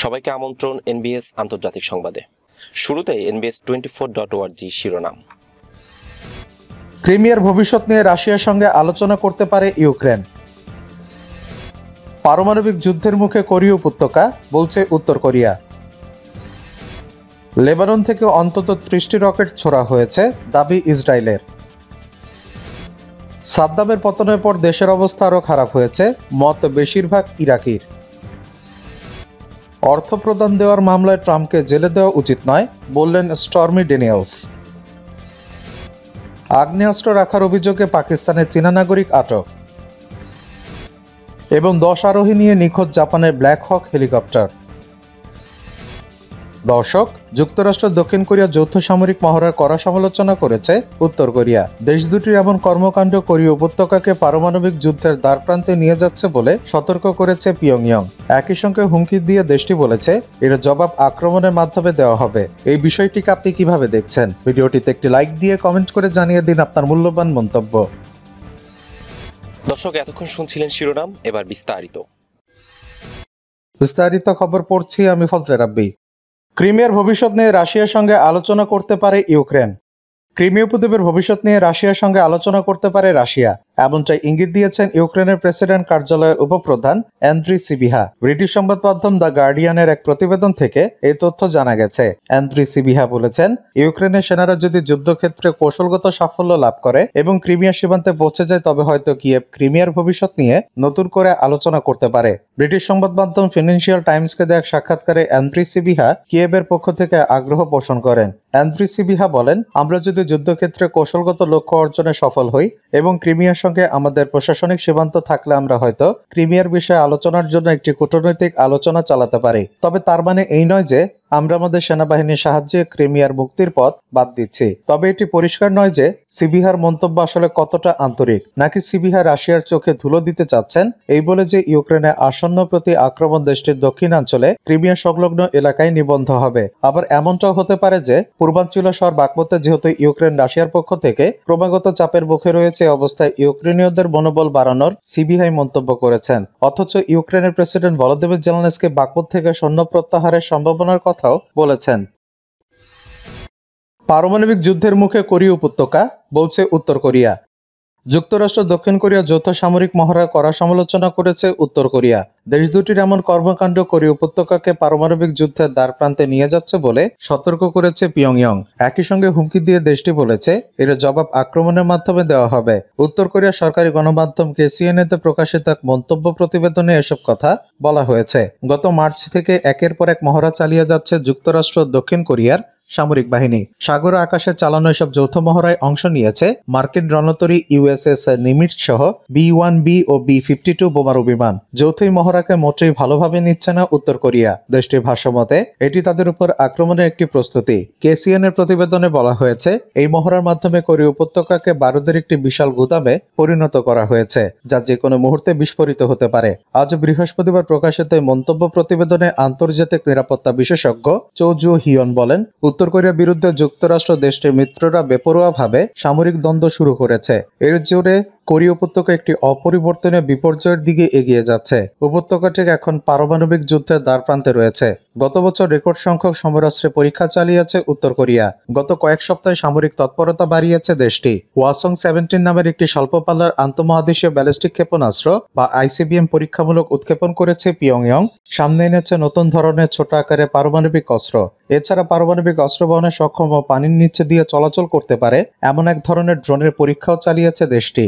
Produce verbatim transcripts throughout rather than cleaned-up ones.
সবাইকে আমন্ত্রণ এনবিএস আন্তর্জাতিক সংবাদে। শুরুতেই NBS twenty four dot ORG শিরোনাম। ক্রিমিয়ার ভবিষ্যৎ নিয়ে রাশিয়ার সঙ্গে আলোচনা করতে পারে ইউক্রেন। পারমাণবিক যুদ্ধের মুখে কোরীয় উপত্যকা, বলছে উত্তর কোরিয়া। লেবানন থেকে অন্তত ত্রিশটি রকেট ছোড়া হয়েছে, দাবি ইসরায়েলের। সাদ্দামের পতনের পর দেশের অবস্থা আরও খারাপ হয়েছে, মত বেশিরভাগ ইরাকির। অর্থ প্রদান দেওয়ার মামলায় ট্রাম্পকে জেলে দেওয়া উচিত নয়, বললেন স্টর্মি ড্যানিয়েলস। আগ্নেয়াস্ত্র রাখার অভিযোগে পাকিস্তানের চীনা নাগরিক আটক। এবং দশ আরোহী নিয়ে নিখোঁজ জাপানের ব্ল্যাক হক হেলিকপ্টার। দর্শক, যুক্তরাষ্ট্র দক্ষিণ কোরিয়া যৌথ সামরিক মহড়ার কড়া সমালোচনা করেছে উত্তর কোরিয়া। দেশ দুটির এমন কর্মকাণ্ড কোরীয় উপত্যকাকে পারমাণবিক যুদ্ধের দ্বারপ্রান্তে নিয়ে যাচ্ছে বলে সতর্ক করেছে পিয়ংইয়ং। একই সঙ্গে হুমকি দিয়ে দেশটি বলেছে এর জবাব আক্রমণের মাধ্যমে দেওয়া হবে। এই বিষয়টিকে আপনি কিভাবে দেখছেন? ভিডিওটিতে একটি লাইক দিয়ে কমেন্ট করে জানিয়ে দিন আপনার মূল্যবান মন্তব্য। দর্শক, এতক্ষণ শুনছিলেন শিরোনাম, এবার বিস্তারিত বিস্তারিত খবর পড়ছি আমি ফজলে রাব্বি। ক্রিমিয়ার ভবিষ্যৎ নিয়ে রাশিয়ার সঙ্গে আলোচনা করতে পারে ইউক্রেন। ক্রিমিয়া উপদ্বীপের ভবিষ্যৎ নিয়ে রাশিয়ার সঙ্গে আলোচনা করতে পারে রাশিয়া, এমনটাই ইঙ্গিত দিয়েছেন ইউক্রেনের প্রেসিডেন্ট কার্যালয়ের উপপ্রধান অ্যান্দ্রি সিবিহা। ব্রিটিশ সংবাদ মাধ্যম দ্য গার্ডিয়ানের এক প্রতিবেদন থেকে এই তথ্য জানা গেছে। অ্যান্দ্রি সিবিহা বলেছেন, ইউক্রেনের সেনারা যদি যুদ্ধক্ষেত্রে কৌশলগত সাফল্য লাভ করে এবং ক্রিমিয়া সীমান্তে পৌঁছে যায়, তবে হয়তো কিয়েভ ক্রিমিয়ার ভবিষ্যৎ নিয়ে নতুন করে আলোচনা করতে পারে। ব্রিটিশ সংবাদ মাধ্যম ফিনান্সিয়াল টাইমসকে দেয়া এক সাক্ষাৎকারে অ্যান্দ্রি সিবিহা কিয়েভের পক্ষ থেকে আগ্রহ পোষণ করেন। অ্যান্দ্রি সিবিহা বলেন, আমরা যদি যুদ্ধক্ষেত্রে কৌশলগত লক্ষ্য অর্জনে সফল হই এবং ক্রিমিয়ার সঙ্গে আমাদের প্রশাসনিক সীমান্ত থাকলে আমরা হয়তো ক্রিমিয়ার বিষয়ে আলোচনার জন্য একটি কূটনৈতিক আলোচনা চালাতে পারি। তবে তার মানে এই নয় যে আমরা আমাদের সেনাবাহিনীর সাহায্যে ক্রিমিয়ার মুক্তির পথ বাদ দিচ্ছি। তবে এটি পরিষ্কার নয় যে সিবিহার মন্তব্য আসলে কতটা আন্তরিক, নাকি সিবিহা রাশিয়ার চোখে ধুলো দিতে চাচ্ছেন এই বলে যে ইউক্রেনে আসন্ন প্রতি আক্রমণ দেশটির দক্ষিণাঞ্চলে ক্রিমিয়া সংলগ্ন এলাকায় নিবন্ধ হবে। আবার এমনটাও হতে পারে যে পূর্বাঞ্চলীয় শহর বাকমুতে যেহেতু ইউক্রেন রাশিয়ার পক্ষ থেকে ক্রমাগত চাপের মুখে রয়েছে, অবস্থায় ইউক্রেনীয়দের মনোবল বাড়ানোর সিবিহাই মন্তব্য করেছেন। অথচ ইউক্রেনের প্রেসিডেন্ট ভলোদিমির জেলেনস্কি বাকমুত থেকে সৈন্য প্রত্যাহারের সম্ভাবনার কথাও বলেছেন। পারমাণবিক যুদ্ধের মুখে কোরীয় উপত্যকা, বলছে উত্তর কোরিয়া। যুক্তরাষ্ট্র দক্ষিণ কোরিয়া যৌথ সামরিক মহড়ার কড়া সমালোচনা করেছে উত্তর কোরিয়া। দেশ দুটির এমন কর্মকাণ্ড কোরীয় উপত্যকাকে পারমাণবিক যুদ্ধের দ্বারপ্রান্তে নিয়ে যাচ্ছে বলে সতর্ক করেছে পিয়ংইয়ং। একই সঙ্গে হুমকি দিয়ে দেশটি বলেছে এর জবাব আক্রমণের মাধ্যমে দেওয়া হবে। উত্তর কোরিয়ার সরকারি গণমাধ্যম কেসিএনএতে প্রকাশিত এক মন্তব্য প্রতিবেদনে এসব কথা বলা হয়েছে। গত মার্চ থেকে একের পর এক মহড়া চালিয়ে যাচ্ছে যুক্তরাষ্ট্র দক্ষিণ কোরিয়ার সামরিক বাহিনী। সাগর আকাশে চালানো এসব যৌথ মহড়ায় অংশ নিয়েছে মার্কিন রণতরী ইউএসএস নিমিটজ সহ বি ওয়ান বি ও বি ফিফটি টু বোমারু বিমান। যৌথ মহড়াকে মোটেই ভালোভাবে নিচ্ছে না উত্তর কোরিয়া। দেশটির ভাষ্যমতে এটি তাদের উপর আক্রমণের একটি প্রস্তুতি। কেসিএন এর প্রতিবেদনে বলা হয়েছে, এই মহড়ার মাধ্যমে কোরীয় উপত্যকাকে বারুদের একটি বিশাল গুদামে পরিণত করা হয়েছে, যা যে কোনো মুহূর্তে বিস্ফোরিত হতে পারে। আজ বৃহস্পতিবার প্রকাশিত এই মন্তব্য প্রতিবেদনে আন্তর্জাতিক নিরাপত্তা বিশেষজ্ঞ চৌ জু হিয়ন বলেন, উত্তর কোরিয়ার বিরুদ্ধে যুক্তরাষ্ট্র দেশটির মিত্ররা বেপরোয়াভাবে সামরিক দ্বন্দ্ব শুরু করেছে। এর জোরে কোরীয় উপত্যকা একটি অপরিবর্তনীয় বিপর্যয়ের দিকে এগিয়ে যাচ্ছে। উপত্যকাটি এখন পারমাণবিক যুদ্ধের দ্বারপ্রান্তে রয়েছে। গত বছর রেকর্ড সংখ্যক সমরাস্ত্রের পরীক্ষা চালিয়েছে উত্তর কোরিয়া। গত কয়েক সপ্তাহে সামরিক তৎপরতা বাড়িয়েছে দেশটি। ওয়াসং সেভেন্টিন নামের একটি স্বল্প পাল্লার আন্তঃমহাদেশীয় ব্যালিস্টিক ক্ষেপণাস্ত্র বা আইসিবিএম পরীক্ষামূলক উৎক্ষেপণ করেছে পিয়ংইয়ং। সামনে এনেছে নতুন ধরনের ছোট আকারের পারমাণবিক অস্ত্র। এছাড়া পারমাণবিক অস্ত্র বহনে সক্ষম ও পানির নিচে দিয়ে চলাচল করতে পারে এমন এক ধরনের ড্রোনের পরীক্ষাও চালিয়েছে দেশটি।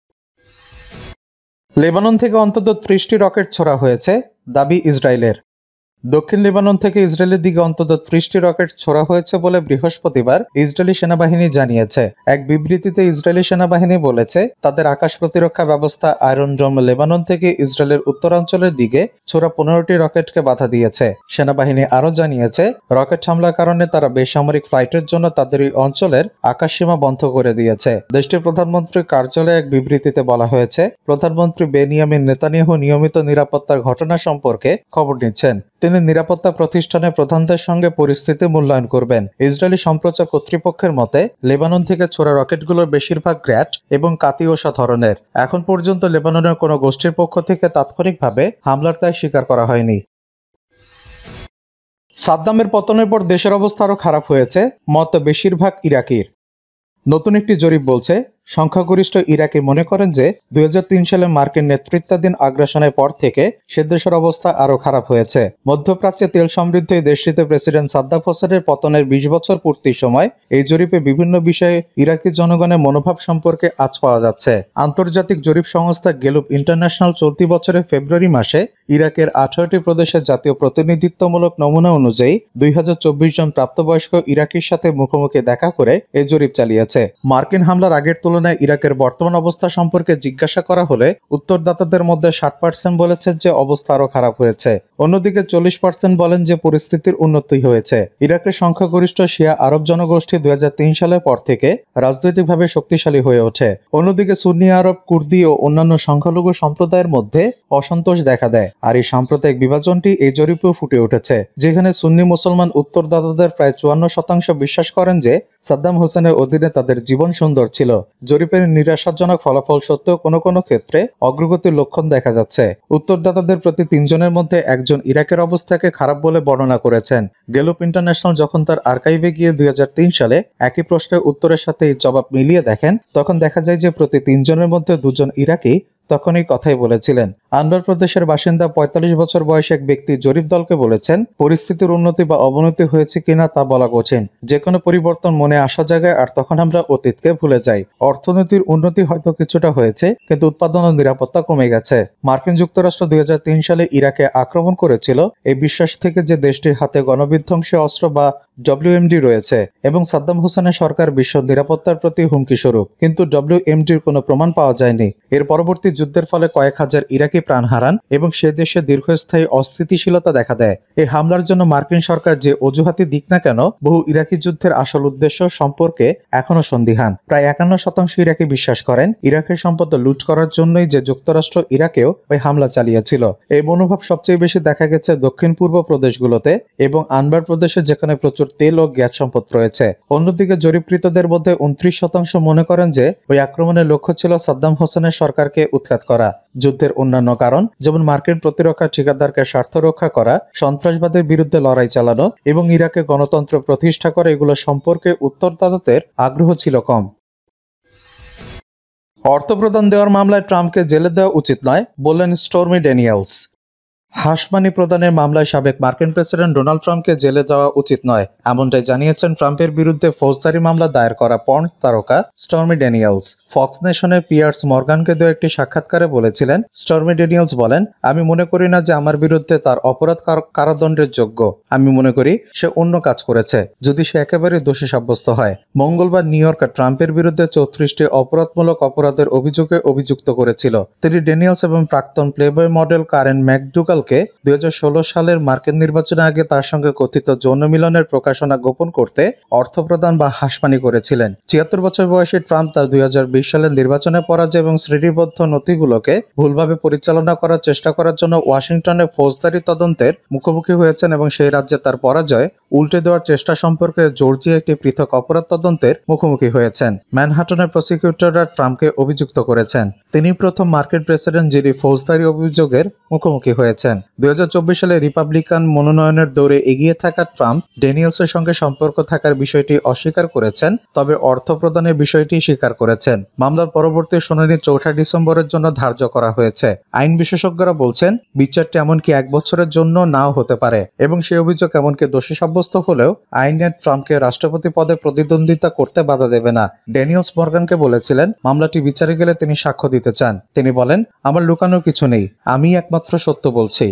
লেবানন থেকে অন্তত ত্রিশটি রকেট ছোড়া হয়েছে, দাবি ইসরায়েলের। দক্ষিণ লেবানন থেকে ইসরায়েলের দিকে অন্তত ত্রিশটি রকেট ছোড়া হয়েছে বলে বৃহস্পতিবার ইসরায়েলি সেনাবাহিনী জানিয়েছে। এক বিবৃতিতে ইসরায়েলি সেনাবাহিনী বলেছে, তাদের আকাশ প্রতিরক্ষা ব্যবস্থা আয়রন ডোম লেবানন থেকে ইসরায়েলের উত্তরাঞ্চলের দিকে ছোড়া পনেরোটি রকেটকে বাধা দিয়েছে। সেনাবাহিনী আরও জানিয়েছে, রকেট হামলার কারণে তারা বেসামরিক ফ্লাইটের জন্য তাদের এই অঞ্চলের আকাশসীমা বন্ধ করে দিয়েছে। দেশটির প্রধানমন্ত্রীর কার্যালয়ে এক বিবৃতিতে বলা হয়েছে, প্রধানমন্ত্রী বেনিয়ামিন নেতানিয়াহু নিয়মিত নিরাপত্তার ঘটনা সম্পর্কে খবর নিচ্ছেন। তিনি নিরাপত্তা প্রতিষ্ঠানের প্রধানদের সঙ্গে পরিস্থিতি মূল্যায়ন করবেন। ইসরায়েলি সম্প্রচার কর্তৃপক্ষের মতে, লেবানন থেকে ছোড়া রকেটগুলোর বেশিরভাগ গ্র্যাট এবং কাতিওসা ধরনের। এখন পর্যন্ত লেবাননের কোনো গোষ্ঠীর পক্ষ থেকে তাৎক্ষণিকভাবে হামলার দায় স্বীকার করা হয়নি। সাদ্দামের পতনের পর দেশের অবস্থা আরও খারাপ হয়েছে, মত বেশিরভাগ ইরাকির। নতুন একটি জরিপ বলছে, সংখ্যাগরিষ্ঠ ইরাকি মনে করেন যে দুই হাজার তিন সালে মার্কিন নেতৃত্বাধীন আগ্রাসনের পর থেকে সে দেশের অবস্থা আরও খারাপ হয়েছে। মধ্যপ্রাচ্যে তেল সমৃদ্ধ এই দেশটিতে প্রেসিডেন্ট সাদ্দাম হোসেনের পতনের বিশ বছর পূর্তির সময় এই জরিপে বিভিন্ন বিষয়ে ইরাকি জনগণের মনোভাব সম্পর্কে আঁচ পাওয়া যাচ্ছে। আন্তর্জাতিক জরিপ সংস্থা গেলুপ ইন্টারন্যাশনাল চলতি বছরের ফেব্রুয়ারি মাসে ইরাকের আঠারোটি প্রদেশের জাতীয় প্রতিনিধিত্বমূলক নমুনা অনুযায়ী দুই হাজার চব্বিশ জন প্রাপ্তবয়স্ক ইরাকির সাথে মুখোমুখি দেখা করে এই জরিপ চালিয়েছে। মার্কিন হামলার আগের তুলনায় ইরাকের বর্তমান অবস্থা সম্পর্কে জিজ্ঞাসা করা হলে উত্তরদাতাদের মধ্যে ষাট পার্সেন্ট বলেছেন যে অবস্থা আরো খারাপ হয়েছে। অন্যদিকে চল্লিশ পার্সেন্ট বলেন যে পরিস্থিতির উন্নতি হয়েছে। ইরাকের সংখ্যাগরিষ্ঠ শিয়া আরব জনগোষ্ঠী দুই হাজার তিন সালের পর থেকে রাজনৈতিকভাবে শক্তিশালী হয়ে ওঠে। অন্যদিকে সুন্নি আরব, কুর্দি ও অন্যান্য সংখ্যালঘু সম্প্রদায়ের মধ্যে অসন্তোষ দেখা দেয়। আর এই সাম্প্রদায়িক বিভাজনটি এই জরিপেও ফুটে উঠেছে, যেখানে সুন্নি মুসলমান উত্তরদাতাদের প্রায় চুয়ান্ন শতাংশ বিশ্বাস করেন যে সাদ্দাম হোসেনের অধীনে তাদের জীবন সুন্দর ছিল। জরিপের নিরাশাজনক ফলাফল সত্ত্বেও কোনো কোনো ক্ষেত্রে অগ্রগতির লক্ষণ দেখা যাচ্ছে। উত্তরদাতাদের প্রতি তিনজনের মধ্যে একজন ইরাকের অবস্থাকে খারাপ বলে বর্ণনা করেছেন। গেলুপ ইন্টারন্যাশনাল যখন তার আর্কাইভে গিয়ে দুই হাজার তিন সালে একই প্রশ্নের উত্তরের সাথে এই জবাব মিলিয়ে দেখেন, তখন দেখা যায় যে প্রতি তিনজনের মধ্যে দুজন ইরাকি তখন এই কথাই বলেছিলেন। আনবার প্রদেশের বাসিন্দা পঁয়তাল্লিশ বছর বয়সী এক ব্যক্তি জরিপ দলকে বলেছেন, পরিস্থিতির উন্নতি বা অবনতি হয়েছে কিনা তা বলা কঠিন। যে কোনো পরিবর্তন মনে আসা জায়গায়, আর তখন আমরা অতীতকে ভুলে যাই। অর্থনীতির উন্নতি হয়তো কিছুটা হয়েছে, কিন্তু উৎপাদন ও নিরাপত্তা কমে গেছে। মার্কিন যুক্তরাষ্ট্র দুই হাজার তিন সালে ইরাকে আক্রমণ করেছিল এই বিশ্বাস থেকে যে দেশটির হাতে গণবিধ্বংসী অস্ত্র বা ডব্লিউএমডি রয়েছে এবং সাদ্দাম হোসেনের সরকার বিশ্ব নিরাপত্তার প্রতি হুমকি স্বরূপ। কিন্তু ডব্লিউএমডির কোনো প্রমাণ পাওয়া যায়নি। এর পরবর্তী যুদ্ধের ফলে কয়েক হাজার ইরাকি প্রাণ হারান এবং সে দেশে দীর্ঘস্থায়ী অস্থিতিশীলতা দেখা দেয়। এই হামলার জন্য মার্কিন সরকার যে অজুহাতি দিক না কেন, বহু ইরাকি যুদ্ধের আসল উদ্দেশ্য সম্পর্কে এখনো সন্দিহান। প্রায় একান্ন শতাংশ ইরাকি বিশ্বাস করেন ইরাকের সম্পদ লুট করার জন্যই যে যুক্তরাষ্ট্র ইরাকেও ওই হামলা চালিয়েছিল। এই মনোভাব সবচেয়ে বেশি দেখা গেছে দক্ষিণ পূর্ব প্রদেশগুলোতে এবং আনবার প্রদেশে, যেখানে প্রচুর তেল ও গ্যাস সম্পদ রয়েছে। অন্যদিকে জরিপকৃতদের মধ্যে উনত্রিশ শতাংশ মনে করেন যে ওই আক্রমণের লক্ষ্য ছিল সাদ্দাম হোসেনের সরকারকে উৎখাত করা। যুদ্ধের অন্যান্য কারণ যেমন মার্কিন প্রতিরক্ষা ঠিকাদারকে স্বার্থ রক্ষা করা, সন্ত্রাসবাদের বিরুদ্ধে লড়াই চালানো এবং ইরাকে গণতন্ত্র প্রতিষ্ঠা করা, এগুলো সম্পর্কে উত্তরদাতাদের আগ্রহ ছিল কম। অর্থ প্রদান দেওয়ার মামলায় ট্রাম্পকে জেলে দেওয়া উচিত নয় বললেন স্টর্মি ড্যানিয়েলস। হাসমানি প্রদানের মামলায় সাবেক মার্কিন প্রেসিডেন্ট ডোনাল্ড ট্রাম্পকে জেলে দেওয়া উচিত নয়, এমনটাই জানিয়েছেন ট্রাম্পের বিরুদ্ধে ফৌজদারি মামলা দায়ের করা পর্ন তারকা স্টর্মি ড্যানিয়েলস। ফক্স নেশনের পিয়ার্স মর্গানকে দেওয়া একটি সাক্ষাৎকারে বলেছিলেন, স্টর্মি ড্যানিয়েলস বলেন, আমি মনে করি না যে আমার বিরুদ্ধে তার অপরাধ কারাদণ্ডের যোগ্য। আমি মনে করি সে অন্য কাজ করেছে যদি সে একেবারে দোষী সাব্যস্ত হয়। মঙ্গলবার নিউ ইয়র্কে ট্রাম্পের বিরুদ্ধে চৌত্রিশটি অপরাধমূলক অপরাধের অভিযোগে অভিযুক্ত করেছিল। তিনি ড্যানিয়েলস এবং প্রাক্তন প্লেবয় মডেল কারেন ম্যাকডুগাল দুই হাজার ষোলো সালের মার্কিন নির্বাচনের আগে তার সঙ্গে কথিত যৌন মিলনের প্রকাশনা গোপন করতে অর্থ প্রদান বা হাসপানি করেছিলেন। ছিয়াত্তর বছর বয়সী ট্রাম্প তার দুই হাজার বিশ সালের নির্বাচনে পরাজয় এবং শ্রেণীবদ্ধ নথিগুলোকে ভুলভাবে পরিচালনা করার চেষ্টা করার জন্য ওয়াশিংটনে ফৌজদারি তদন্তের মুখোমুখি হয়েছেন এবং সেই রাজ্যে তার পরাজয় উল্টে দেওয়ার চেষ্টা সম্পর্কে জর্জিয়া একটি পৃথক অপরাধ তদন্তের মুখোমুখি হয়েছেন। ম্যানহাটনের প্রসিকিউটররা ট্রাম্পকে অভিযুক্ত করেছেন। তিনি প্রথম মার্কিন প্রেসিডেন্ট যিনি ফৌজদারি অভিযোগের মুখোমুখি হয়েছেন। দুই হাজার চব্বিশ সালে রিপাবলিকান মনোনয়নের দৌড়ে এগিয়ে থাকা ট্রাম্প ড্যানিয়েলসের সঙ্গে সম্পর্ক থাকার বিষয়টি অস্বীকার করেছেন, তবে অর্থ প্রদানের বিষয়টি স্বীকার করেছেন। মামলার পরবর্তী শুনানি চৌঠা ডিসেম্বরের জন্য ধার্য করা হয়েছে। আইন বিশেষজ্ঞরা বলছেন বিচারটি এমনকি এক বছরের জন্য নাও হতে পারে এবং সেই অভিযোগ এমনকি দোষী সাব্যস্ত হলেও আইনে ট্রাম্পকে রাষ্ট্রপতি পদে প্রতিদ্বন্দ্বিতা করতে বাধা দেবে না। ড্যানিয়েলস মর্গানকে বলেছিলেন, মামলাটি বিচারে গেলে তিনি সাক্ষ্য দিতে চান। তিনি বলেন, আমার লুকানোর কিছু নেই, আমি একমাত্র সত্য বলছি।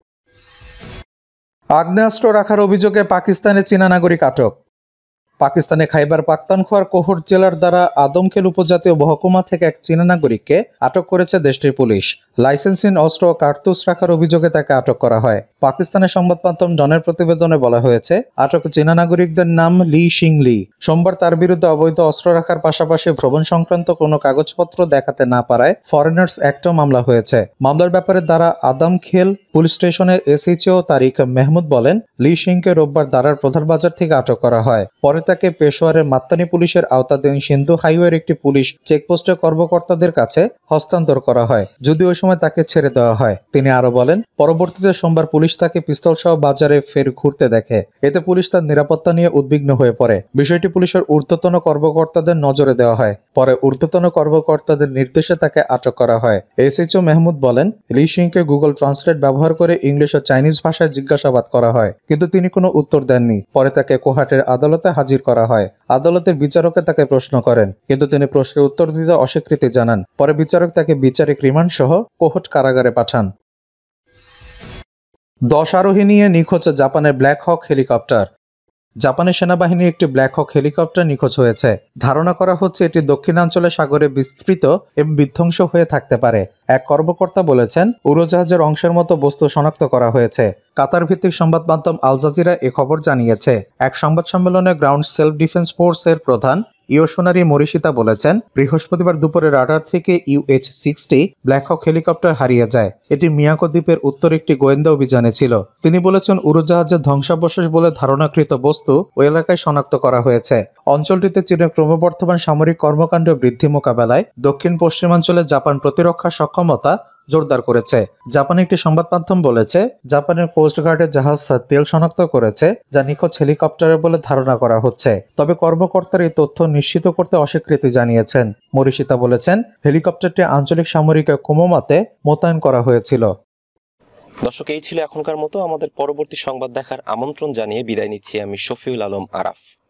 আগ্নেয়াস্ত্র রাখার অভিযোগে পাকিস্তানে চীনা নাগরিক আটক। পাকিস্তানে খাইবার পাখতানখোয়ার কোহর জেলার দ্বারা আদমখেল উপজাতীয় মহকুমা থেকে এক চীনা নাগরিককে আটক করেছে দেশটির পুলিশ। লাইসেন্সহীন অস্ত্র ও কার্তুজ রাখার অভিযোগে তাকে আটক করা হয়। পাকিস্তানের সংবাদ মাধ্যম ডনের প্রতিবেদনে বলা হয়েছে, আটক চীনা নাগরিকদের নাম লি শিং লি। সোমবার তার বিরুদ্ধে অবৈধ অস্ত্র রাখার পাশাপাশি ভ্রমণ সংক্রান্ত কোনো কাগজপত্র দেখাতে না পারায় ফরেনার্স অ্যাক্টও মামলা হয়েছে। মামলার ব্যাপারে দ্বারা আদমখেল পুলিশ স্টেশনের এসএইচও তারিক মেহমুদ বলেন, লি সিংকে রোববার দারার প্রধান বাজার থেকে আটক করা হয়। পরে তাকে তাকে পেশোয়ারের মাত্তানি পুলিশের আওতাধীন সিন্ধু হাইওয়ের একটি পুলিশ চেকপোস্টের কর্মকর্তাদের কাছে হস্তান্তর করা হয়, যদি ওই সময় তাকে ছেড়ে দেওয়া হয়। তিনি আরো বলেন, পরবর্তীতে সোমবার পুলিশ তাকে পিস্তল সহ বাজারে ফের ঘুরতে দেখে। এতে পুলিশ তার নিরাপত্তা নিয়ে উদ্বিগ্ন হয়ে পড়ে। বিষয়টি পুলিশের ঊর্ধ্বতন কর্মকর্তাদের নজরে দেওয়া হয়। পরে ঊর্ধ্বতন কর্মকর্তাদের নির্দেশে তাকে আটক করা হয়। এসএইচও মেহমুদ বলেন, লি সিংকে গুগল ট্রান্সলেট ব্যবহার করে ইংলিশ ও চাইনিজ ভাষায় জিজ্ঞাসাবাদ করা হয়, কিন্তু তিনি কোনো উত্তর দেননি। পরে তাকে কোহাটের আদালতে হাজির করা হয়। আদালতের বিচারকে তাকে প্রশ্ন করেন, কিন্তু তিনি প্রশ্নের উত্তর দিতে অস্বীকৃতি জানান। পরে বিচারক তাকে বিচারিক রিমান্ড সহ কোহট কারাগারে পাঠান। দশ আরোহী নিয়ে নিখোঁজ জাপানের ব্ল্যাক হক হেলিকপ্টার। জাপানের সেনাবাহিনীর একটি ব্ল্যাক হক হেলিকপ্টার নিখোঁজ হয়েছে। ধারণা করা হচ্ছে এটি দক্ষিণাঞ্চলের সাগরে বিস্তৃত এবং বিধ্বংস হয়ে থাকতে পারে। এক কর্মকর্তা বলেছেন, উড়োজাহাজের অংশের মতো বস্তু শনাক্ত করা হয়েছে। কাতার ভিত্তিক সংবাদ মাধ্যম আল জাজিরা এ খবর জানিয়েছে। এক সংবাদ সম্মেলনে গ্রাউন্ড সেলফ ডিফেন্স ফোর্স এর প্রধান ইয়োশোনারি মরিশিতা বলেছেন, বৃহস্পতিবার দুপুরে রাডার থেকে UH sixty Black Hawk helicopter হারিয়ে যায়। এটি মিয়াকো দ্বীপের উত্তর একটি গোয়েন্দা অভিযানে ছিল। তিনি বলেছেন, উড়োজাহাজের ধ্বংসাবশেষ বলে ধারণাকৃত বস্তু ওই এলাকায় শনাক্ত করা হয়েছে। অঞ্চলটিতে চীনের ক্রমবর্ধমান সামরিক কর্মকাণ্ড বৃদ্ধি মোকাবেলায় দক্ষিণ পশ্চিমাঞ্চলে জাপান প্রতিরক্ষা সক্ষমতা জোরদার করেছে। জাপান একটি সংবাদ মাধ্যম বলেছে, জাপানের কোস্টগার্ডের জাহাজ তেল শনাক্ত করেছে, যা নিখোঁজ হেলিকপ্টারের বলে ধারণা করা হচ্ছে। তবে কর্মকর্তারা এই তথ্য নিশ্চিত করতে অস্বীকৃতি জানিয়েছেন। মরিশিতা বলেছেন, হেলিকপ্টারটি আঞ্চলিক সামরিক কোমোমাতে মোতায়েন করা হয়েছিল। দর্শক, এই ছিল এখনকার মতো। আমাদের পরবর্তী সংবাদ দেখার আমন্ত্রণ জানিয়ে বিদায় নিচ্ছি আমি শফিউল আলম আরাফ।